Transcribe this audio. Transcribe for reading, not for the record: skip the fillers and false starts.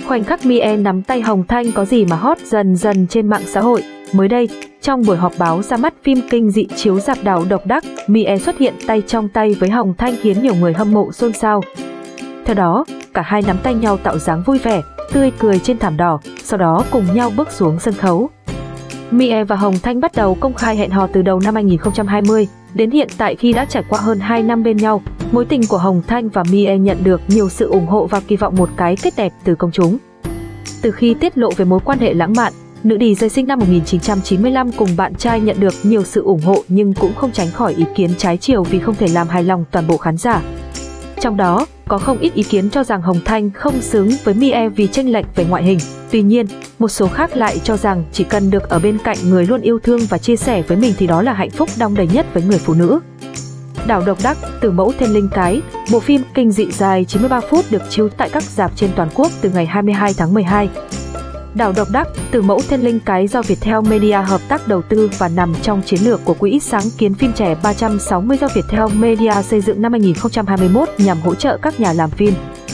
Khoảnh khắc Mie nắm tay Hồng Thanh có gì mà hot dần dần trên mạng xã hội. Mới đây, trong buổi họp báo ra mắt phim kinh dị chiếu rạp Đảo Độc Đắc, Mie xuất hiện tay trong tay với Hồng Thanh khiến nhiều người hâm mộ xôn xao. Theo đó, cả hai nắm tay nhau tạo dáng vui vẻ, tươi cười trên thảm đỏ, sau đó cùng nhau bước xuống sân khấu. Mie và Hồng Thanh bắt đầu công khai hẹn hò từ đầu năm 2020, đến hiện tại khi đã trải qua hơn 2 năm bên nhau, mối tình của Hồng Thanh và Mie nhận được nhiều sự ủng hộ và kỳ vọng một cái kết đẹp từ công chúng. Từ khi tiết lộ về mối quan hệ lãng mạn, nữ DJ sinh năm 1995 cùng bạn trai nhận được nhiều sự ủng hộ nhưng cũng không tránh khỏi ý kiến trái chiều vì không thể làm hài lòng toàn bộ khán giả. Trong đó, có không ít ý kiến cho rằng Hồng Thanh không xứng với Mie vì chênh lệch về ngoại hình. Tuy nhiên, một số khác lại cho rằng chỉ cần được ở bên cạnh người luôn yêu thương và chia sẻ với mình thì đó là hạnh phúc đong đầy nhất với người phụ nữ. Đảo Độc Đắc, Tử Mẫu Thiên Linh Cái, bộ phim kinh dị dài 93 phút được chiếu tại các rạp trên toàn quốc từ ngày 22 tháng 12. Đảo Độc Đắc, Tử Mẫu Thiên Linh Cái do Viettel Media hợp tác đầu tư và nằm trong chiến lược của Quỹ sáng kiến phim trẻ 360 do Viettel Media xây dựng năm 2021 nhằm hỗ trợ các nhà làm phim.